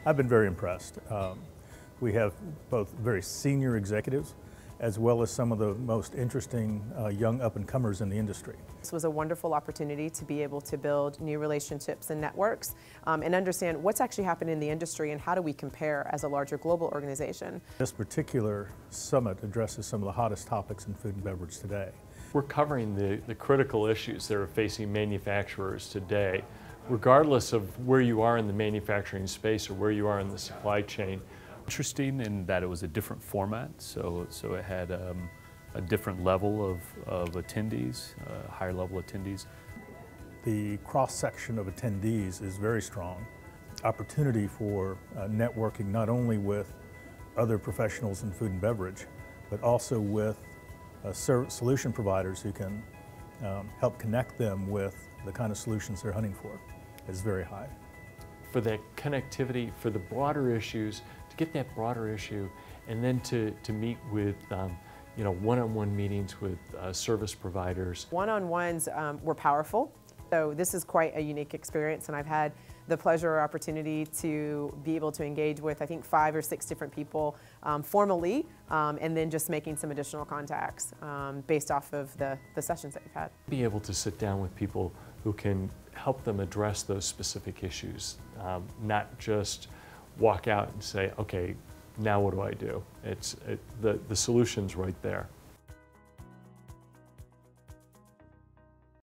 I've been very impressed. We have both very senior executives as well as some of the most interesting young up-and-comers in the industry. This was a wonderful opportunity to be able to build new relationships and networks and understand what's actually happening in the industry and how do we compare as a larger global organization. This particular summit addresses some of the hottest topics in food and beverage today. We're covering the critical issues that are facing manufacturers today, regardless of where you are in the manufacturing space or where you are in the supply chain. Interesting in that it was a different format, so it had a different level of attendees, higher level attendees. The cross-section of attendees is very strong. Opportunity for networking not only with other professionals in food and beverage, but also with solution providers who can help connect them with the kind of solutions they're hunting for is very high. For that connectivity, for the broader issues, to get that broader issue, and then to meet with one-on-one meetings with service providers. One-on-ones were powerful, so this is quite a unique experience, and I've had the pleasure or opportunity to be able to engage with, I think, 5 or 6 different people formally, and then just making some additional contacts based off of the sessions that we've had. Be able to sit down with people who can help them address those specific issues, not just walk out and say, okay, now what do I do? The solution's right there.